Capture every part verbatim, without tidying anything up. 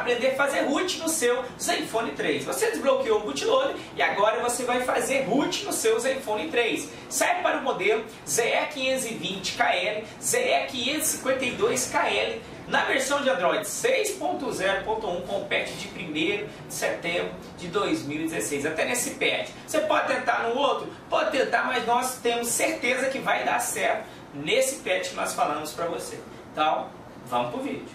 aprender a fazer root no seu Zenfone três. Você desbloqueou o bootloader e agora você vai fazer root no seu Zenfone três. Serve para o modelo Z E quinhentos e vinte K L, Z E quinhentos e cinquenta e dois K L, na versão de Android seis ponto zero ponto um com o patch de primeiro de setembro de dois mil e dezesseis. Até nesse patch. Você pode tentar no outro? Pode tentar, mas nós temos certeza que vai dar certo nesse patch que nós falamos para você. Então, vamos pro vídeo.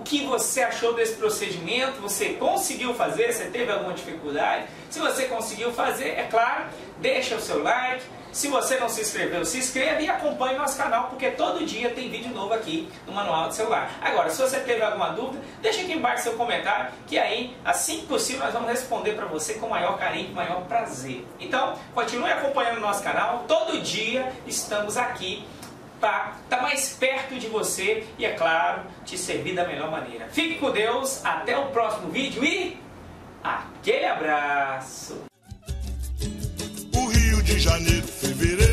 que você achou desse procedimento? Você conseguiu fazer? Você teve alguma dificuldade? Se você conseguiu fazer, é claro, deixa o seu like. Se você não se inscreveu, se inscreva e acompanhe nosso canal, porque todo dia tem vídeo novo aqui no Manual do Celular. Agora, se você teve alguma dúvida, deixa aqui embaixo seu comentário, que aí, assim que possível, nós vamos responder para você com o maior carinho, com o maior prazer. Então, continue acompanhando o nosso canal, todo dia estamos aqui para estar mais perto de você e, é claro, te servir da melhor maneira. Fique com Deus, até o próximo vídeo e aquele abraço! Rio de Janeiro, fevereiro.